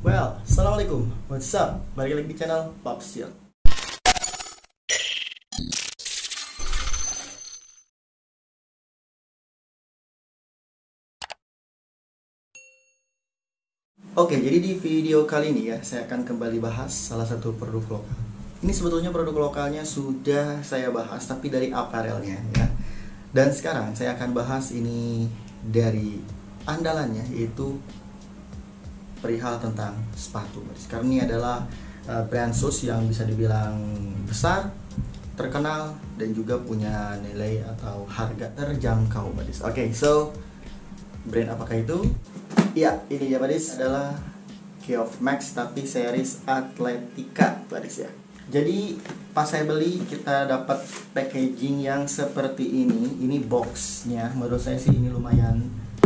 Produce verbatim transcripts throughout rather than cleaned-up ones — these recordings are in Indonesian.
Well, assalamualaikum, what's up? Balik lagi di channel Popsil. Oke, jadi di video kali ini ya, saya akan kembali bahas salah satu produk lokal. Ini sebetulnya produk lokalnya sudah saya bahas, tapi dari aparelnya ya. Dan sekarang saya akan bahas ini dari andalannya, yaitu perihal tentang sepatu. Karena ini adalah uh, brand shoes yang bisa dibilang besar, terkenal, dan juga punya nilai atau harga terjangkau, Badis. Oke, okay, so brand apakah itu? Ya, ini ya Badis, adalah Geoff Max tapi series Atletica, Badis ya. Jadi pas saya beli kita dapat packaging yang seperti ini. Ini boxnya, menurut saya sih ini lumayan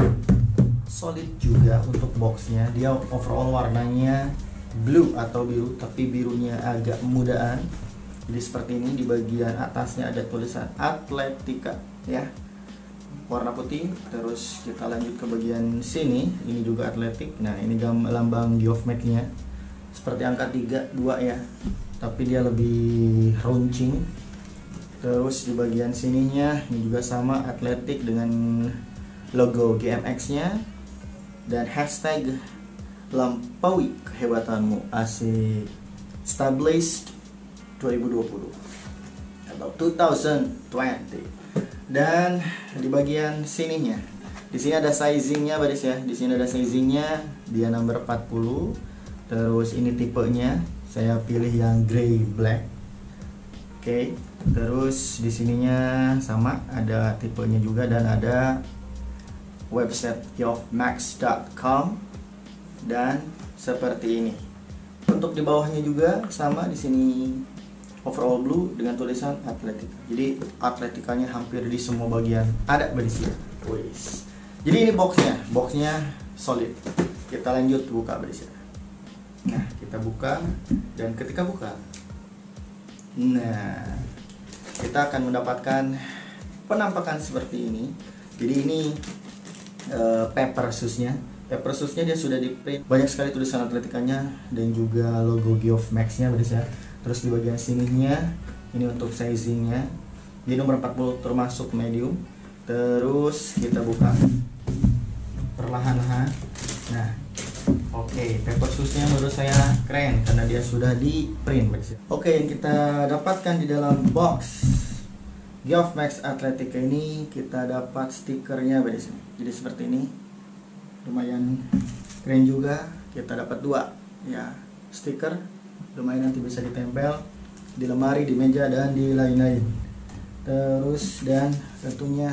solid juga untuk boxnya. Dia overall warnanya blue atau biru, tapi birunya agak mudaan. Jadi seperti ini, di bagian atasnya ada tulisan Atletica ya, warna putih. Terus kita lanjut ke bagian sini, ini juga Atletic. Nah, ini lambang Geoff Max-nya seperti angka tiga dua ya, tapi dia lebih runcing. Terus di bagian sininya ini juga sama Atletic dengan logo G M X-nya dan hashtag lampaui kehebatanmu asik established dua ribu dua puluh atau dua ribu dua puluh. Dan di bagian sininya, di sini ada sizingnya, Badis ya. Di sini ada sizingnya, dia number empat puluh. Terus ini tipenya, saya pilih yang grey black. Oke, okay. Terus di sininya sama, ada tipenya juga dan ada website geoff max dot com dan seperti ini. Untuk di bawahnya juga sama, di sini overall blue dengan tulisan Atletica. Jadi Atleticanya hampir di semua bagian ada berisi. Wis. Jadi ini boxnya, boxnya solid. Kita lanjut buka berisi. Nah, kita buka dan ketika buka, nah kita akan mendapatkan penampakan seperti ini. Jadi ini uh, paper shoes-nya. Paper shoes-nya dia sudah di print. Banyak sekali tulisan Atleticanya dan juga logo Geoff Max-nya berisi ya. Terus di bagian sininya ini untuk sizingnya, di nomor empat puluh termasuk medium. Terus kita buka perlahan-lahan. Nah, oke, okay, paper shoes-nya menurut saya keren karena dia sudah di print. Oke, okay, yang kita dapatkan di dalam box Geoff Max Atletica ini, kita dapat stikernya di sini. Jadi seperti ini, lumayan keren juga. Kita dapat dua ya stiker, lumayan, nanti bisa ditempel di lemari, di meja, dan di lain-lain. Terus dan tentunya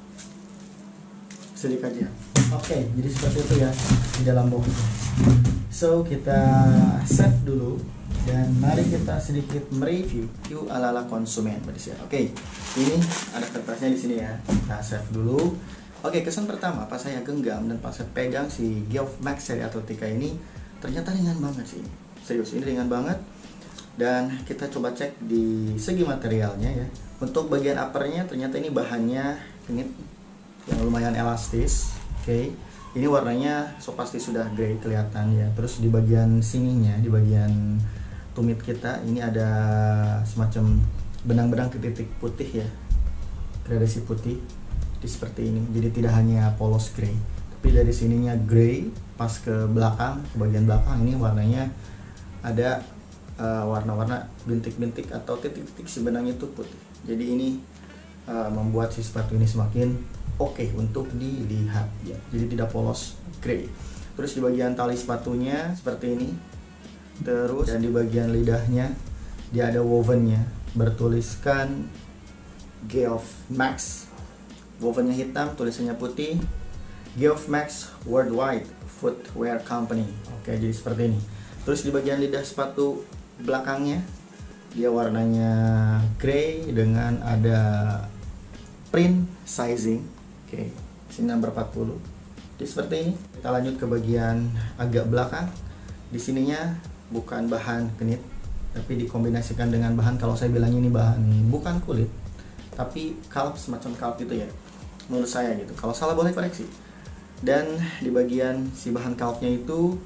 sedik aja. Oke, okay, jadi seperti itu ya di dalam box. So kita save dulu dan mari kita sedikit mereview ala-ala konsumen, Oke, okay, ini ada kertasnya di sini ya. Kita save dulu. Oke, okay, kesan pertama pas saya genggam dan pas saya pegang si Geoff Max seri Atletica ini, ternyata ringan banget sih. Serius, ini ringan banget. Dan kita coba cek di segi materialnya ya. Untuk bagian uppernya ternyata ini bahannya ini yang lumayan elastis. Oke, okay. Ini warnanya so pasti sudah grey kelihatan ya. Terus di bagian sininya, di bagian tumit kita ini ada semacam benang-benang titik-titik putih ya, gradasi putih di seperti ini. Jadi tidak hanya polos grey, tapi dari sininya grey, pas ke belakang, ke bagian belakang ini warnanya ada uh, warna-warna bintik-bintik atau titik-titik si benangnya itu putih. Jadi ini uh, membuat si sepatu ini semakin oke okay untuk dilihat ya. Jadi tidak polos grey. Terus di bagian tali sepatunya seperti ini. Terus dan di bagian lidahnya dia ada wovennya, bertuliskan Geoff Max. Wovennya hitam, tulisannya putih. Geoff Max Worldwide Footwear Company. Oke, jadi seperti ini. Terus di bagian lidah sepatu belakangnya dia warnanya grey dengan ada print sizing. Oke, sini nomor empat puluh. Jadi seperti ini. Kita lanjut ke bagian agak belakang. Di sininya bukan bahan knit, tapi dikombinasikan dengan bahan, kalau saya bilang ini bahan bukan kulit, tapi kalp, semacam kalp gitu ya. Menurut saya gitu. Kalau salah boleh koreksi. Dan di bagian si bahan kalpnya itu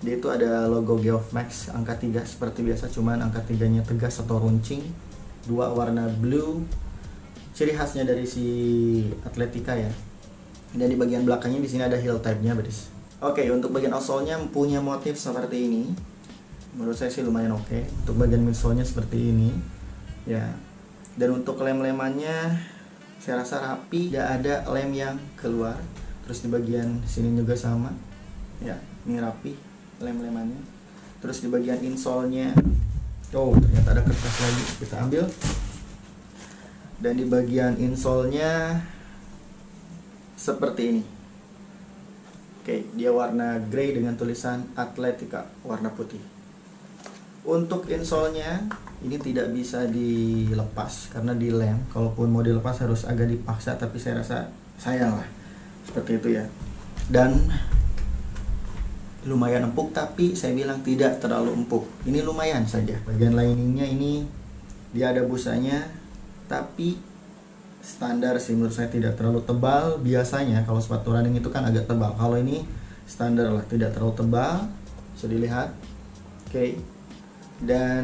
Dia itu ada logo Geoff Max angka tiga seperti biasa, cuman angka tiganya tegas atau runcing. Dua warna blue, ciri khasnya dari si Athletica ya. Dan di bagian belakangnya di sini ada heel tab-nya, Bris. Oke, untuk bagian outsole-nya punya motif seperti ini. Menurut saya sih lumayan oke. Untuk bagian midsole-nya seperti ini. Ya. Dan untuk lem-lemannya saya rasa rapi, tidak ada lem yang keluar. Terus di bagian sini juga sama. Ya, ini rapi lem-lemannya. Terus di bagian insole-nya, oh ternyata ada kertas lagi, kita ambil. Dan di bagian insole-nya seperti ini. Oke, dia warna grey dengan tulisan Athletica warna putih. Untuk insole-nya ini tidak bisa dilepas karena dilem. Kalaupun mau dilepas harus agak dipaksa, tapi saya rasa sayang lah. Seperti itu ya. Dan lumayan empuk, tapi saya bilang tidak terlalu empuk. Ini lumayan saja. Bagian liningnya ini dia ada busanya, tapi standar sih menurut saya, tidak terlalu tebal. Biasanya kalau sepatu running itu kan agak tebal. Kalau ini standar lah, tidak terlalu tebal. Bisa dilihat. Oke. Dan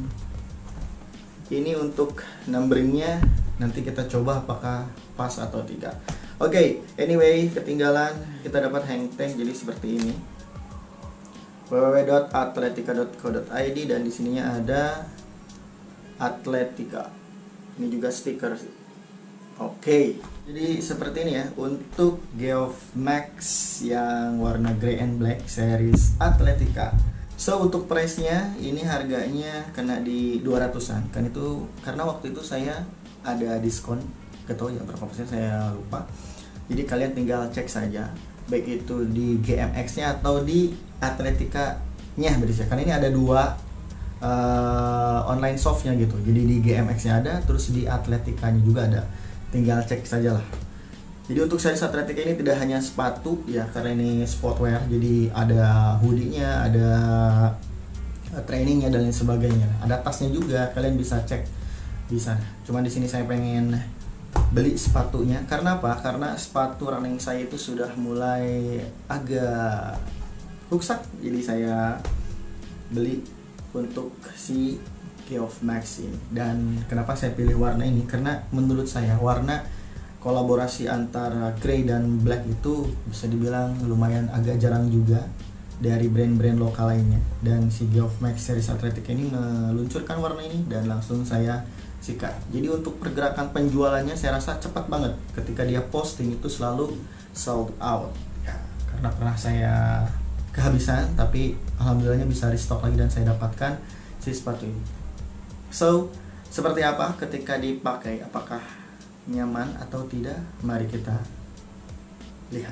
ini untuk numberingnya nanti kita coba apakah pas atau tidak. Oke, anyway, ketinggalan kita dapat hang tag jadi seperti ini. w w w dot athletica dot co dot i d dan di sininya ada Athletica. Ini juga stiker. Oke, jadi seperti ini ya untuk Geoff Max yang warna grey and black series Athletica. So untuk price-nya ini harganya kena di dua ratusan. Kan itu karena waktu itu saya ada diskon, gak tahu ya berapa persen, saya lupa. Jadi kalian tinggal cek saja, baik itu di G M X-nya atau di Athletica-nya, berarti kan ini ada dua uh, online shop-nya gitu. Jadi di G M X-nya ada, terus di Athletica-nya juga ada. Tinggal cek saja lah. Jadi untuk series Athletica ini tidak hanya sepatu ya, karena ini sportwear. Jadi ada hoodie-nya, ada trainingnya dan lain sebagainya. Ada tasnya juga, kalian bisa cek bisa. Cuman di sini saya pengen beli sepatunya. Karena apa? Karena sepatu running saya itu sudah mulai agak rusak, jadi saya beli untuk si Geoff Max ini. Dan kenapa saya pilih warna ini? Karena menurut saya warna kolaborasi antara grey dan black itu bisa dibilang lumayan agak jarang juga dari brand-brand lokal lainnya. Dan si Geoff Max series Athletica ini meluncurkan warna ini dan langsung saya sikat. Jadi untuk pergerakan penjualannya saya rasa cepat banget. Ketika dia posting itu selalu sold out ya, karena pernah saya kehabisan, tapi alhamdulillahnya bisa restock lagi dan saya dapatkan si sepatu ini. So seperti apa ketika dipakai, apakah nyaman atau tidak? Mari kita lihat.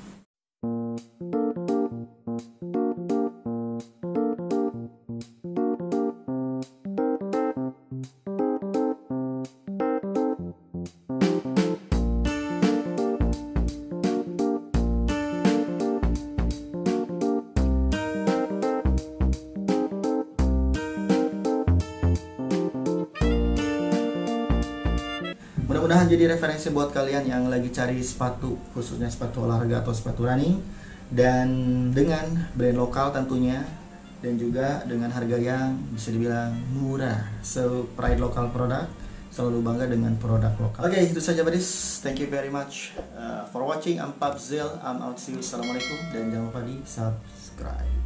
Mudah-mudahan jadi referensi buat kalian yang lagi cari sepatu, khususnya sepatu olahraga atau sepatu running, dan dengan brand lokal tentunya, dan juga dengan harga yang bisa dibilang murah. So, pride local product, selalu bangga dengan produk lokal. Oke, okay, itu saja buddies. Thank you very much uh, for watching. I'm Papzil, I'm out, see you. Assalamualaikum, dan jangan lupa di subscribe.